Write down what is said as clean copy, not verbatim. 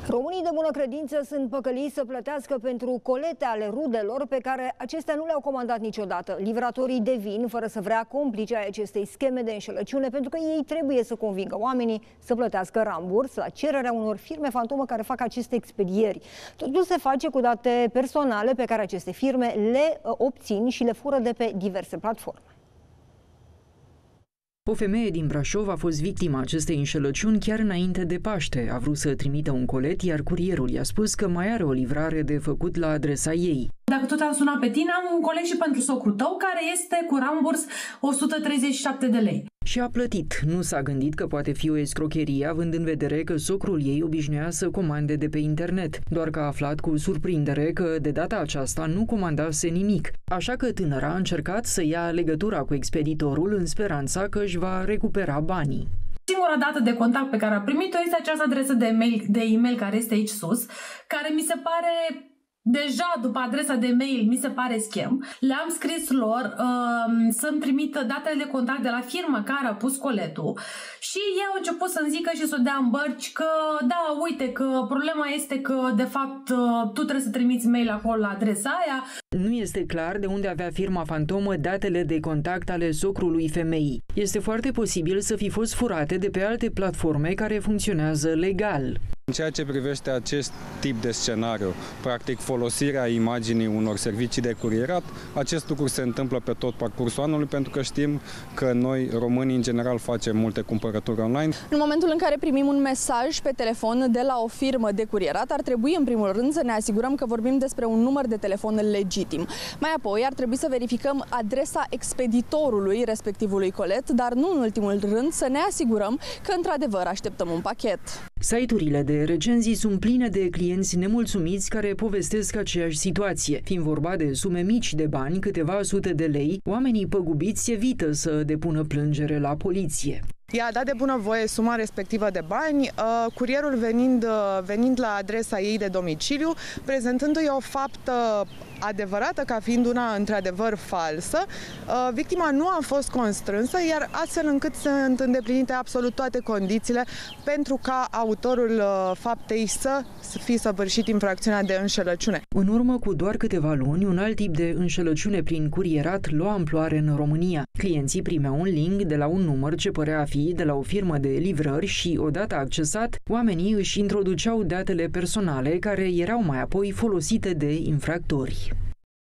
Românii de bună credință sunt păcăliți să plătească pentru colete ale rudelor pe care acestea nu le-au comandat niciodată. Livratorii devin, fără să vrea, complice ai acestei scheme de înșelăciune, pentru că ei trebuie să convingă oamenii să plătească ramburs la cererea unor firme fantomă care fac aceste expedieri. Totul se face cu date personale pe care aceste firme le obțin și le fură de pe diverse platforme. O femeie din Brașov a fost victima acestei înșelăciuni chiar înainte de Paște. A vrut să trimită un colet, iar curierul i-a spus că mai are o livrare de făcut la adresa ei. Dacă tot am sunat pe tine, am un colet și pentru socrul tău, care este cu ramburs 137 de lei. Și a plătit. Nu s-a gândit că poate fi o escrocherie, având în vedere că socrul ei obișnuia să comande de pe internet. Doar că a aflat cu surprindere că de data aceasta nu comandase nimic. Așa că tânăra a încercat să ia legătura cu expeditorul în speranța că își va recupera banii. Singura dată de contact pe care a primit-o este această adresă de e-mail care este aici sus, care mi se pare... Deja după adresa de mail mi se pare schem. Le-am scris lor să-mi trimită datele de contact de la firma care a pus coletul și ei au început să-mi zică și să o dea în bărci că da, uite că problema este că de fapt tu trebuie să trimiți mail acolo la adresa aia. Nu este clar de unde avea firma fantomă datele de contact ale socrului femeii. Este foarte posibil să fi fost furate de pe alte platforme care funcționează legal. În ceea ce privește acest tip de scenariu, practic folosirea imaginii unor servicii de curierat, acest lucru se întâmplă pe tot parcursul anului, pentru că știm că noi, românii, în general, facem multe cumpărături online. În momentul în care primim un mesaj pe telefon de la o firmă de curierat, ar trebui, în primul rând, să ne asigurăm că vorbim despre un număr de telefon legitim. Mai apoi, ar trebui să verificăm adresa expeditorului respectivului colet, dar nu în ultimul rând să ne asigurăm că, într-adevăr, așteptăm un pachet. Site-urile de recenzii sunt pline de clienți nemulțumiți care povestesc aceeași situație. Fiind vorba de sume mici de bani, câteva sute de lei, oamenii păgubiți evită să depună plângere la poliție. I-a dat de bunăvoie suma respectivă de bani, curierul venind la adresa ei de domiciliu, prezentându-i o faptă adevărată ca fiind una într-adevăr falsă. Victima nu a fost constrânsă, iar astfel încât sunt îndeplinite absolut toate condițiile pentru ca autorul faptei să fi săvârșit infracțiunea de înșelăciune. În urmă cu doar câteva luni, un alt tip de înșelăciune prin curierat lua amploare în România. Clienții primeau un link de la un număr ce părea a fi de la o firmă de livrări și, odată accesat, oamenii își introduceau datele personale care erau mai apoi folosite de infractori.